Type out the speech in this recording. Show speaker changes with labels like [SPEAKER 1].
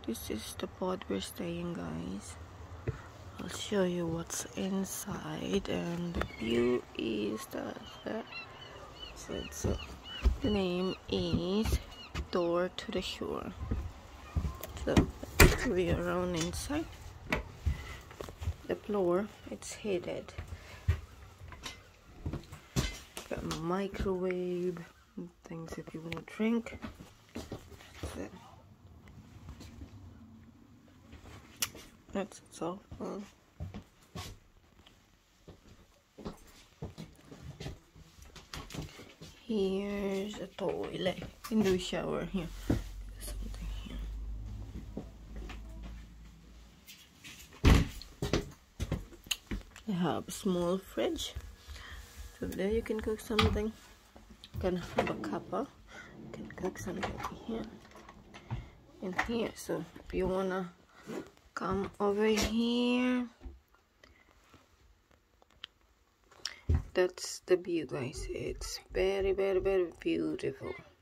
[SPEAKER 1] This is the pod we're staying, guys. I'll show you what's inside, and the view is that. So the name is Door to the Shore. So we are around inside. The floor, it's heated. Got a microwave, things if you want to drink. That's all. Here's a toilet. You can do a shower here. Something here. They have a small fridge. So there you can cook something. You can have a cuppa. You can cook something here. In here. So if you wanna come over here, that's the view, guys. It's very, very, very beautiful.